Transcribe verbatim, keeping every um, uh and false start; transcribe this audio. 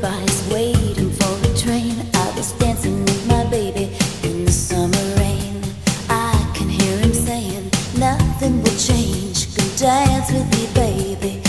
Everybody's waiting for a train. I was dancing with my baby in the summer rain. I can hear him saying, nothing will change. Come dance with me, baby.